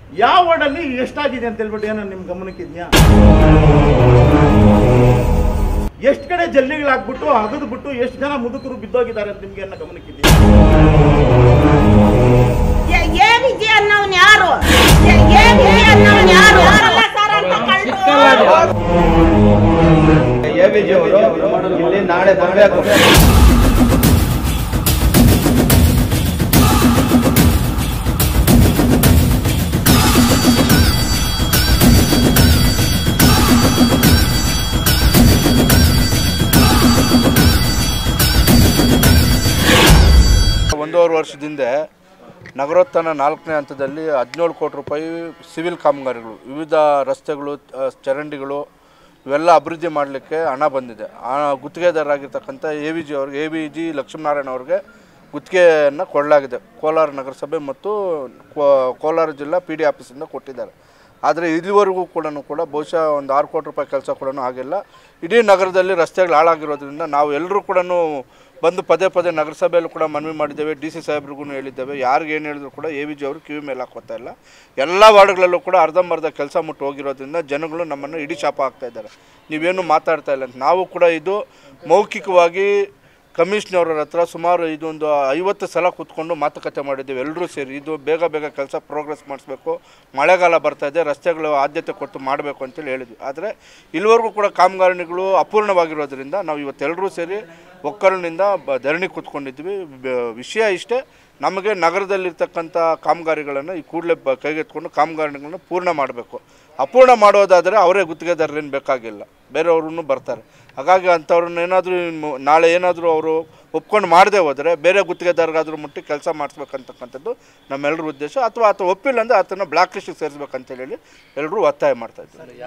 ಯಾವ ವಾರ್ಡಲ್ಲಿ ಎಷ್ಟಾಗಿದೆ ಅಂತ ಹೇಳ್ಬಿಟ್ಟು ಏನೋ ನಿಮ್ ಗಮನಕ್ಕಿದ್ಯಾ? ಎಷ್ಟು ಕಡೆ ಜಲ್ಲಿಗಳಾಗ್ಬಿಟ್ಟು ಅಗದ್ಬಿಟ್ಟು ಎಷ್ಟು ಜನ ಮುದುಕರು ಬಿದ್ದೋಗಿದ್ದಾರೆ ಅಂತ ನಿಮ್ಗೆ ಏನೋ ಗಮನಕ್ಕಿದ್ಯಾ? ನಾಳೆ ಬರಬೇಕು. ಒಂದೂವರೆ ವರ್ಷದಿಂದ ನಗರೋತ್ಥಾನ 4ನೇ ಹಂತದಲ್ಲಿ 17 ಕೋಟಿ ರೂಪಾಯಿ ಸಿವಿಲ್ ಕಾಮಗಾರಿಗಳು, ವಿವಿಧ ರಸ್ತೆಗಳು, ಚರಂಡಿಗಳು ಇವೆಲ್ಲ ಅಭಿವೃದ್ಧಿ ಮಾಡಲಿಕ್ಕೆ ಹಣ ಬಂದಿದೆ. ಆ ಗುತ್ತಿಗೆದಾರರಾಗಿರ್ತಕ್ಕಂಥ AVG ಲಕ್ಷ್ಮೀನಾರಾಯಣ ಅವ್ರಿಗೆ ಗುತ್ತಿಗೆಯನ್ನು ಕೊಡಲಾಗಿದೆ. ಕೋಲಾರ ನಗರಸಭೆ ಮತ್ತು ಕೋಲಾರ ಜಿಲ್ಲಾ PD ಆಫೀಸಿಂದ ಕೊಟ್ಟಿದ್ದಾರೆ. ಆದರೆ ಇಲ್ಲಿವರೆಗೂ ಕೂಡ ಬಹುಶಃ ಒಂದು 6 ಕೋಟಿ ರೂಪಾಯಿ ಕೆಲಸ ಕೂಡ ಆಗಿಲ್ಲ. ಇಡೀ ನಗರದಲ್ಲಿ ರಸ್ತೆಗಳು ಹಾಳಾಗಿರೋದ್ರಿಂದ ನಾವು ಎಲ್ಲರೂ ಕೂಡ ಬಂದು ಪದೇ ನಗರಸಭೆಯಲ್ಲೂ ಕೂಡ ಮನವಿ ಮಾಡಿದ್ದೇವೆ. DC ಸಾಹೇಬ್ರಿಗೂ ಹೇಳಿದ್ದೇವೆ. ಯಾರಿಗೆ ಏನು ಹೇಳಿದ್ರು ಕೂಡ AVG ಅವರು ಕಿವಿ ಮೇಲೆ ಹಾಕೋತಾ ಇಲ್ಲ. ಎಲ್ಲ ವಾರ್ಡ್ಗಳಲ್ಲೂ ಕೂಡ ಅರ್ಧಂಬರ್ಧ ಕೆಲಸ ಮುಟ್ಟು ಹೋಗಿರೋದ್ರಿಂದ ಜನಗಳು ನಮ್ಮನ್ನು ಇಡೀ ಶಾಪ ಆಗ್ತಾ ಇದ್ದಾರೆ. ನೀವೇನು ಮಾತಾಡ್ತಾ ಇಲ್ಲ ಅಂತ. ನಾವು ಕೂಡ ಇದು ಮೌಖಿಕವಾಗಿ ಕಮಿಷನರ್ ಹತ್ರ ಸುಮಾರು ಇದೊಂದು 50 ಸಲ ಕೂತ್ಕೊಂಡು ಮಾತುಕತೆ ಮಾಡಿದ್ದೇವೆ ಎಲ್ಲರೂ ಸೇರಿ. ಇದು ಬೇಗ ಕೆಲಸ ಪ್ರೋಗ್ರೆಸ್ ಮಾಡಿಸ್ಬೇಕು, ಮಳೆಗಾಲ ಬರ್ತಾ ಇದೆ, ರಸ್ತೆಗಳು ಆದ್ಯತೆ ಕೊಟ್ಟು ಮಾಡಬೇಕು ಅಂತೇಳಿ ಹೇಳಿದ್ವಿ. ಆದರೆ ಇಲ್ಲಿವರೆಗೂ ಕೂಡ ಕಾಮಗಾರಿಗಳು ಅಪೂರ್ಣವಾಗಿರೋದ್ರಿಂದ ನಾವು ಇವತ್ತೆಲ್ಲರೂ ಸೇರಿ ಒಕ್ಕಲಿನಿಂದ ಧರಣಿ ಕೂತ್ಕೊಂಡಿದ್ವಿ. ವಿಷಯ ಇಷ್ಟೇ, ನಮಗೆ ನಗರದಲ್ಲಿರ್ತಕ್ಕಂಥ ಕಾಮಗಾರಿಗಳನ್ನು ಈ ಕೂಡಲೇ ಕೈಗೆತ್ಕೊಂಡು ಕಾಮಗಾರಿಗಳನ್ನು ಪೂರ್ಣ ಮಾಡಬೇಕು. ಅಪೂರ್ಣ ಮಾಡೋದಾದರೆ ಅವರೇ ಗುತ್ತಿಗೆದಾರರೇನು ಬೇಕಾಗಿಲ್ಲ, ಬೇರೆಯವ್ರೂ ಬರ್ತಾರೆ. ಹಾಗಾಗಿ ಅಂಥವ್ರನ್ನ ಏನಾದರೂ ನಾಳೆ ಏನಾದರೂ ಅವರು ಒಪ್ಕೊಂಡು ಮಾಡದೆ ಹೋದರೆ ಬೇರೆ ಗುತ್ತಿಗೆದಾರಗಾದರೂ ಮುಟ್ಟಿ ಕೆಲಸ ಮಾಡಿಸ್ಬೇಕಂತಕ್ಕಂಥದ್ದು ನಮ್ಮೆಲ್ಲರ ಉದ್ದೇಶ. ಅಥವಾ ಒಪ್ಪಿಲ್ಲ ಅಂದರೆ ಆತನ ಬ್ಲಾಕ್ ಲಿಸ್ಟಿಗೆ ಸೇರಿಸ್ಬೇಕಂತೇಳಿ ಎಲ್ಲರೂ ಒತ್ತಾಯ ಮಾಡ್ತಾ ಇದ್ದಾರೆ.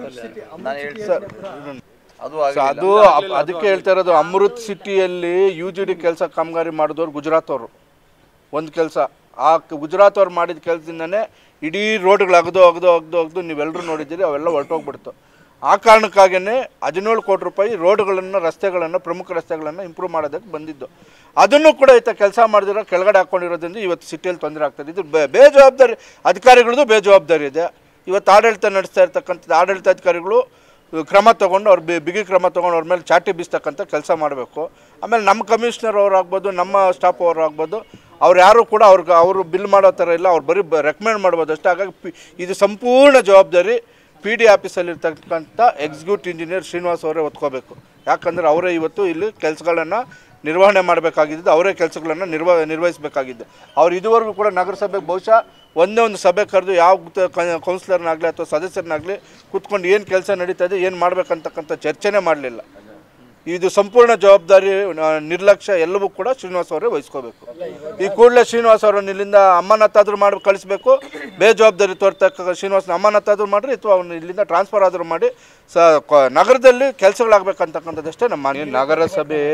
ಅದು ಅದಕ್ಕೆ ಹೇಳ್ತಾ ಇರೋದು, ಅಮೃತ್ ಸಿಟಿಯಲ್ಲಿ UGD ಕೆಲಸ ಕಾಮಗಾರಿ ಮಾಡಿದವರು ಗುಜರಾತ್ ಅವರು ಒಂದು ಕೆಲಸ. ಆ ಗುಜರಾತ್ ಅವ್ರು ಮಾಡಿದ ಕೆಲಸದಿಂದನೇ ಇಡೀ ರೋಡ್ಗಳು ಅಗದು ನೀವೆಲ್ಲರೂ ನೋಡಿದ್ದೀರಿ, ಅವೆಲ್ಲ ಹೊರಟೋಗ್ಬಿಡ್ತು. ಆ ಕಾರಣಕ್ಕಾಗಿಯೇ 17 ಕೋಟಿ ರೂಪಾಯಿ ರೋಡ್ಗಳನ್ನು, ರಸ್ತೆಗಳನ್ನು, ಪ್ರಮುಖ ರಸ್ತೆಗಳನ್ನು ಇಂಪ್ರೂವ್ ಮಾಡೋದಕ್ಕೆ ಬಂದಿದ್ದು. ಅದನ್ನು ಕೂಡ ಕೆಲಸ ಮಾಡಿದಿರೋ ಕೆಳಗಡೆ ಹಾಕ್ಕೊಂಡಿರೋದ್ರಿಂದ ಇವತ್ತು ಸಿಟಿಯಲ್ಲಿ ತೊಂದರೆ ಆಗ್ತದೆ. ಇದು ಬೇಜವಾಬ್ದಾರಿ ಅಧಿಕಾರಿಗಳದ್ದು ಬೇಜವಾಬ್ದಾರಿ ಇದೆ. ಇವತ್ತು ಆಡಳಿತ ನಡೆಸ್ತಾ ಇರ್ತಕ್ಕಂಥದ್ದು ಆಡಳಿತಾಧಿಕಾರಿಗಳು ಕ್ರಮ ತೊಗೊಂಡು ಬಿಗಿ ಕ್ರಮ ತೊಗೊಂಡು ಅವ್ರ ಮೇಲೆ ಚಾಟಿ ಬೀಸ್ತಕ್ಕಂಥ ಕೆಲಸ ಮಾಡಬೇಕು. ಆಮೇಲೆ ನಮ್ಮ ಕಮಿಷನರ್ ಅವ್ರು ಆಗ್ಬೋದು, ನಮ್ಮ ಸ್ಟಾಫ್ ಅವರು ಆಗ್ಬೋದು, ಅವ್ರು ಯಾರು ಕೂಡ ಅವರು ಬಿಲ್ ಮಾಡೋ ಥರ ಇಲ್ಲ, ಅವ್ರು ಬರೀ ರೆಕಮೆಂಡ್ ಮಾಡ್ಬೋದು ಅಷ್ಟೇ. ಹಾಗಾಗಿ ಇದು ಸಂಪೂರ್ಣ ಜವಾಬ್ದಾರಿ PD ಆಫೀಸಲ್ಲಿರ್ತಕ್ಕಂಥ ಎಕ್ಸಿಕ್ಯೂಟಿವ್ ಇಂಜಿನಿಯರ್ ಶ್ರೀನಿವಾಸ್ ಅವರೇ ಹೊತ್ಕೋಬೇಕು. ಯಾಕಂದರೆ ಅವರೇ ಇವತ್ತು ಇಲ್ಲಿ ಕೆಲಸಗಳನ್ನು ನಿರ್ವಹಣೆ ಮಾಡಬೇಕಾಗಿದ್ದು, ಅವರೇ ಕೆಲಸಗಳನ್ನು ನಿರ್ವಹಿಸಬೇಕಾಗಿದ್ದು. ಅವ್ರು ಇದುವರೆಗೂ ಕೂಡ ನಗರಸಭೆಗೆ ಬಹುಶಃ ಒಂದೇ ಒಂದು ಸಭೆ ಕರೆದು ಯಾವ ಕೌನ್ಸಿಲರ್ನಾಗಲಿ ಅಥವಾ ಸದಸ್ಯರನ್ನಾಗಲಿ ಕೂತ್ಕೊಂಡು ಏನು ಕೆಲಸ ನಡೀತಾ ಇದೆ, ಏನು ಮಾಡಬೇಕಂತಕ್ಕಂಥ ಚರ್ಚೆನೇ ಮಾಡಲಿಲ್ಲ. ಇದು ಸಂಪೂರ್ಣ ಜವಾಬ್ದಾರಿ ನಿರ್ಲಕ್ಷ್ಯ ಎಲ್ಲವೂ ಕೂಡ ಶ್ರೀನಿವಾಸ್ ಅವರೇ ವಹಿಸ್ಕೋಬೇಕು. ಈ ಕೂಡಲೇ ಶ್ರೀನಿವಾಸ್ ಅವರನ್ನು ಇಲ್ಲಿಂದ ಅಮಾನತಾದರೂ ಮಾಡಿ ಕಳಿಸ್ಬೇಕು. ಬೇಜವಾಬ್ದಾರಿ ತೋರ್ತಕ್ಕ ಶ್ರೀನಿವಾಸನ ಅಮಾನತಾದರೂ ಮಾಡಿರಿ ಅಥವಾ ಅವನು ಇಲ್ಲಿಂದ ಟ್ರಾನ್ಸ್ಫರ್ ಆದರೂ ಮಾಡಿ ನಗರದಲ್ಲಿ ಕೆಲಸಗಳಾಗಬೇಕಂತಕ್ಕಂಥದ್ದಷ್ಟೇ ನಮ್ಮ ನಗರಸಭೆ.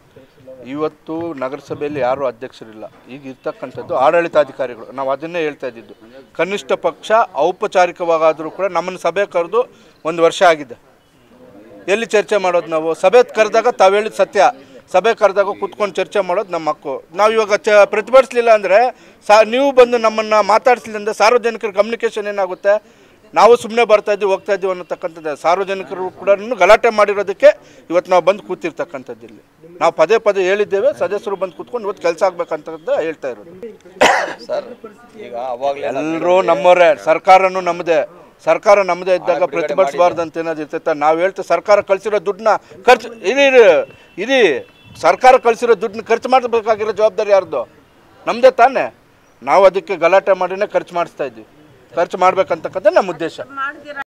ಇವತ್ತು ನಗರಸಭೆಯಲ್ಲಿ ಯಾರೂ ಅಧ್ಯಕ್ಷರಿಲ್ಲ. ಈಗ ಇರ್ತಕ್ಕಂಥದ್ದು ಆಡಳಿತಾಧಿಕಾರಿಗಳು. ನಾವು ಅದನ್ನೇ ಹೇಳ್ತಾ ಇದ್ದಿದ್ದು, ಕನಿಷ್ಠ ಪಕ್ಷ ಔಪಚಾರಿಕವಾಗಾದರೂ ಕೂಡ ನಮ್ಮನ್ನು ಸಭೆ ಕರೆದು 1 ವರ್ಷ ಆಗಿದೆ. ಎಲ್ಲಿ ಚರ್ಚೆ ಮಾಡೋದು? ನಾವು ಸಭೆ ಕರೆದಾಗ ತಾವು ಹೇಳಿದ ಸತ್ಯ, ಸಭೆ ಕರೆದಾಗ ಕೂತ್ಕೊಂಡು ಚರ್ಚೆ ಮಾಡೋದು ನಮ್ಮ ಹಕ್ಕು. ನಾವು ಇವಾಗ ಪ್ರತಿಭಟಿಸಲಿಲ್ಲ ಅಂದರೆ ನೀವು ಬಂದು ನಮ್ಮನ್ನು ಮಾತಾಡಿಸಲಿಲ್ಲ ಅಂದರೆ ಸಾರ್ವಜನಿಕರ ಕಮ್ಯುನಿಕೇಷನ್ ಏನಾಗುತ್ತೆ? ನಾವು ಸುಮ್ಮನೆ ಬರ್ತಾಯಿದ್ದೀವಿ ಹೋಗ್ತಾಯಿದ್ದೀವಿ ಅನ್ನತಕ್ಕಂಥದ್ದು. ಸಾರ್ವಜನಿಕರು ಕೂಡ ಗಲಾಟೆ ಮಾಡಿರೋದಕ್ಕೆ ಇವತ್ತು ನಾವು ಬಂದು ಕೂತಿರ್ತಕ್ಕಂಥದ್ದು. ಇಲ್ಲಿ ನಾವು ಪದೇ ಹೇಳಿದ್ದೇವೆ, ಸದಸ್ಯರು ಬಂದು ಕೂತ್ಕೊಂಡು ಇವತ್ತು ಕೆಲಸ ಆಗ್ಬೇಕಂತ ಹೇಳ್ತಾ ಇರೋದು. ಸರ್, ಈಗ ಅವಾಗಲೇ ಎಲ್ಲರೂ ನಮ್ಮವರೇ, ಸರ್ಕಾರನೂ ನಮ್ಮದೇ. ಸರ್ಕಾರ ನಮ್ಮದೇ ಇದ್ದಾಗ ಪ್ರತಿಭಟಿಸಬಾರ್ದು ಅಂತ ಏನಾದ್ರು ಇರ್ತೈತೆ? ನಾವು ಹೇಳ್ತೇವೆ ಸರ್ಕಾರ ಕಳಿಸಿರೋ ದುಡ್ಡನ್ನ ಇರಿ ಸರ್ಕಾರ ಕಳಿಸಿರೋ ದುಡ್ಡನ್ನ ಖರ್ಚು ಮಾಡಬೇಕಾಗಿರೋ ಜವಾಬ್ದಾರಿ ಯಾರ್ದು? ನಮ್ಮದೇ ತಾನೇ. ನಾವು ಅದಕ್ಕೆ ಗಲಾಟೆ ಮಾಡಿನೇ ಖರ್ಚು ಮಾಡಿಸ್ತಾ ಇದ್ದೀವಿ. ಖರ್ಚು ಮಾಡ್ಬೇಕಂತಕ್ಕಂಥ ನಮ್ಮ ಉದ್ದೇಶ.